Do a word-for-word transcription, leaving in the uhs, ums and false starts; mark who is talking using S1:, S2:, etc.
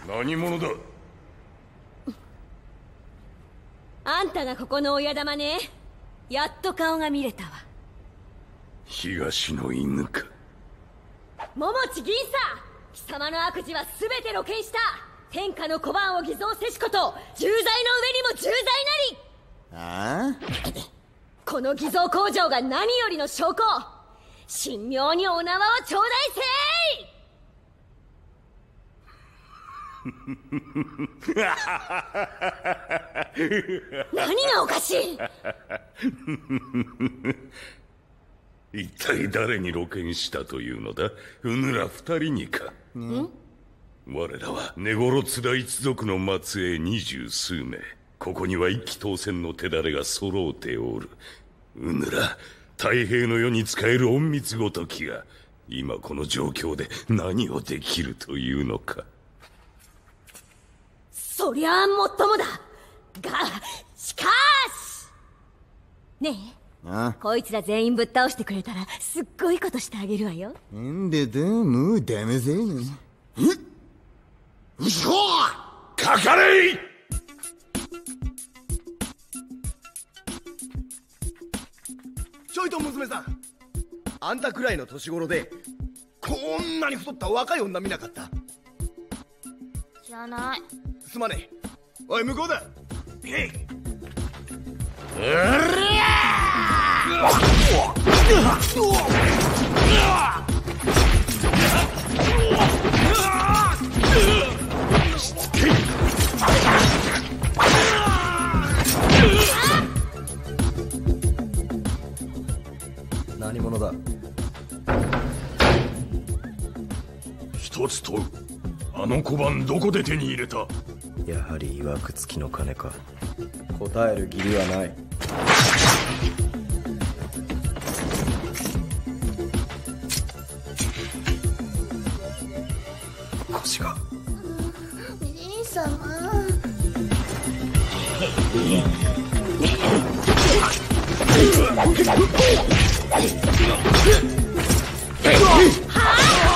S1: 何者だ。
S2: あんたがここの親玉ね。やっと顔が見れたわ。
S1: 東の犬か。
S2: 桃地銀さ貴様の悪事は全て露見した。天下の小判を偽造せしこと重罪の上にも重罪なり。
S3: ああ
S2: この偽造工場が何よりの証拠。神妙にお縄を頂戴せい何がおかしい。
S1: 一体誰に露見したというのだ。うぬら二人にか。ん我らは根頃津田一族の末裔二十数名。ここには一騎当選の手だれが揃うておる。うぬら太平の世に仕える隠密ごときが今この状況で何をできるというのか。
S2: そりゃあもっともだが、しかしねえ、
S3: あ
S2: こいつら全員ぶっ倒してくれたらすっごいことしてあげるわよ。
S3: なんでだ、もうダメぜ。
S1: うそかかれい。
S4: ちょいと娘さん、あんたくらいの年頃でこんなに太った若い女見なかった？
S5: 知らない。
S4: すまねえ。おい向こうだ。へい。
S6: 何者だ。
S1: 一つ問う。あの小判どこで手に入れた？
S6: やはり曰く付きの金か。答える義理はない。腰が。
S5: じいさま。
S2: はあ